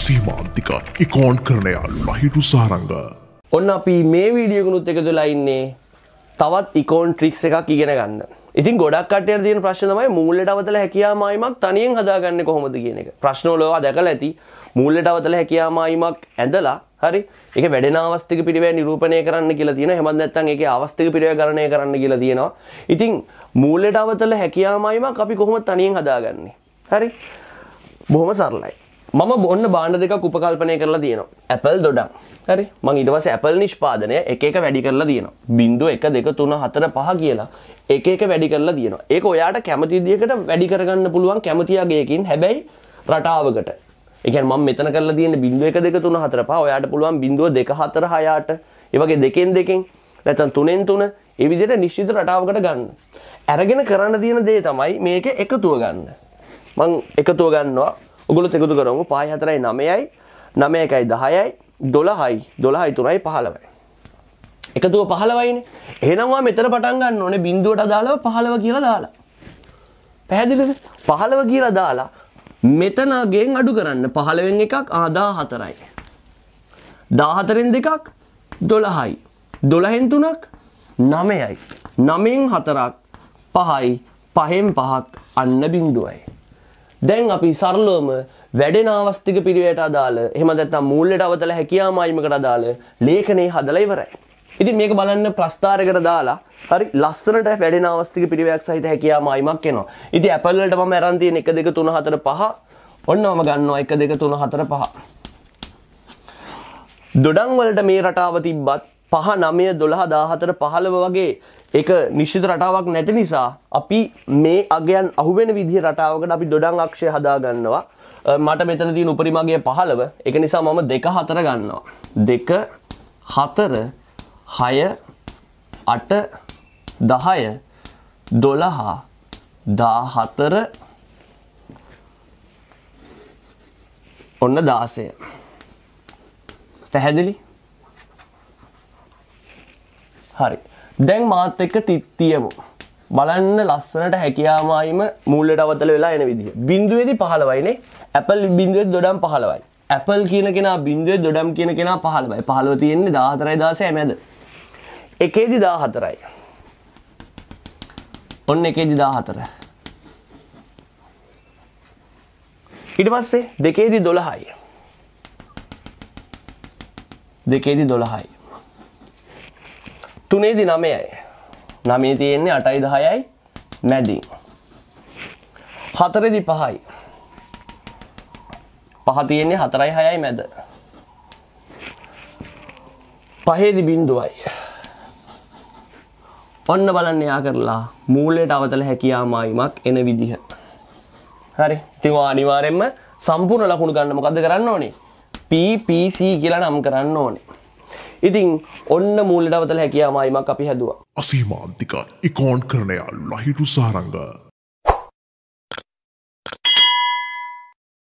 අසීමාන්තික ඉකෝන් කරන යාළුවා හිටු සාරංග. ඔන්න අපි මේ වීඩියෝ එකනොත් එකතු වෙලා ඉන්නේ තවත් ඉකෝන් ට්‍රික්ස් එකක් ඉගෙන ගන්න. ඉතින් ගොඩක් කට්ටියට තියෙන ප්‍රශ්න තමයි මූල්ලට අවතල හැකියා මායිමක් තනියෙන් හදාගන්නේ කොහොමද කියන එක. ප්‍රශ්න වල ඔයා දැකලා ඇති මූල්ලට අවතල හැකියා මායිමක් ඇඳලා හරි ඒක වැඩෙන අවස්තික පිළිවෙල නිරූපණය කරන්න කියලා තියෙනවා. එහෙමත් නැත්නම් ඒකේ අවස්තික පිළිවෙල ගණනය කරන්න කියලා තියෙනවා. ඉතින් මූල්ලට අවතල හැකියා මායිමක් අපි කොහොමද තනියෙන් හදාගන්නේ? හරි. බොහොම සරලයි. මම ඔන්න භාණ්ඩ දෙකක් උපකල්පනය කරලා තියෙනවා. ඇපල් දොඩම්. හරි. මම ඊට පස්සේ ඇපල් නිෂ්පාදනය එක එක වැඩි කරලා තියෙනවා. 0 1 2 3 4 5 කියලා එක එක වැඩි කරලා තියෙනවා. ඒක ඔයාට කැමති විදිහකට වැඩි කරගන්න පුළුවන් කැමති අගයකින්. හැබැයි රටාවකට. ඒ කියන්නේ මම මෙතන කරලා තියෙන්නේ 0 1 2 3 4 5. ඔයාට පුළුවන් 0 2 4 6 8. ඒ වගේ දෙකෙන් දෙකෙන් නැත්නම් තුනෙන් තුන ඒ විදිහට නිශ්චිත රටාවකට ගන්න. අරගෙන කරන්න තියෙන දේ තමයි මේක එකතුව ගන්න. මම එකතුව ගන්නවා. ඔගොල්ලොත් එකතු කරමු 5 4යි 9යි 9 1යි 10යි 12යි 12යි 3යි 15යි. එකතුව 15යිනේ. එහෙනම් ඔයා මෙතන පටන් ගන්න ඕනේ බිඳුවට අදාළව 15 කියලා දාලා. පැහැදිලිද? 15 කියලා දාලා මෙතන ගෙන් අඩු කරන්න 15න් එකක් 14යි. 14න් දෙකක් 12යි. 12න් තුනක් 9යි. 9න් හතරක් 5යි. 5න් පහක් අන්න බිඳුවයි. දැන් අපි සරලවම වැඩෙන අවස්තික පිළිවෙලට අදාළ එහෙම නැත්නම් මූල්‍යයට අවතල හැකියා මායිමකට අදාළ ලේඛනයේ හදලා ඉවරයි. ඉතින් මේක බලන්න ප්‍රස්ථාරයකට දාලා හරි ලස්සනට වැඩෙන අවස්තික පිළිවෙලක් සහිත හැකියා මායිමක් එනවා. ඉතින් ඇපල් වලට මම අරන් තියෙන 1 2 3 4 5 ඔන්න මම ගන්නවා 1 2 3 4 5. දොඩම් වලට මේ රටාව තිබ්බත් 5 9 12 14 15 වගේ ඒක නිශ්චිත රටාවක් නැති නිසා අපි මේ අගයන් අහුවෙන විදිහ රටාවකට අපි දොඩම් අක්ෂය හදා ගන්නවා. මට මෙතන තියෙන උපරිම අගය 15. ඒක නිසා මම 2 4 ගන්නවා. 2 4 6 8 10 12 14 ඔන්න 16. පැහැදිලි? හරි. දැන් මාත් එක්ක තියමු. බලන්න ලස්සනට හැකියා මායිම මූල්‍යයට අවතල වෙලා එන විදිහ. බිඳුවේදී 15යිනේ. ඇපල් බිඳුවේදී දොඩම් 15යි. ඇපල් කියන කෙනා බිඳුවේ දොඩම් කියන කෙනා 15යි. 15 තියෙන්නේ 14යි 16යි මැද. එකේදී 14යි. ඔන්න එකේදී 14. ඊට පස්සේ දෙකේදී 12යි. දෙකේදී 12යි. තුනේදී 9යි. 9 තියෙන්නේ 8යි 10යි මැදින්. හතරේදී 5යි. 5 තියෙන්නේ 4යි 6යි මැද. පහේදී බිඳුවයි. ඔන්න බලන්න යා කරලා මූලයට අවතල හැකියා මායිමක් එන විදිහ. හරි. ඉතින් ඔය අනිවාර්යෙන්ම සම්පූර්ණ ලකුණු ගන්න මොකද්ද කරන්න ඕනේ? PPC කියලා නම් කරන්න ඕනේ. ඉතින් ඔන්න මූල්‍යයට අවතල හැකියා මායිමක් අපි හැදුවා. අසීමාන්තික ඉකෝන් කරන යාළුවා හිටු සාරංග.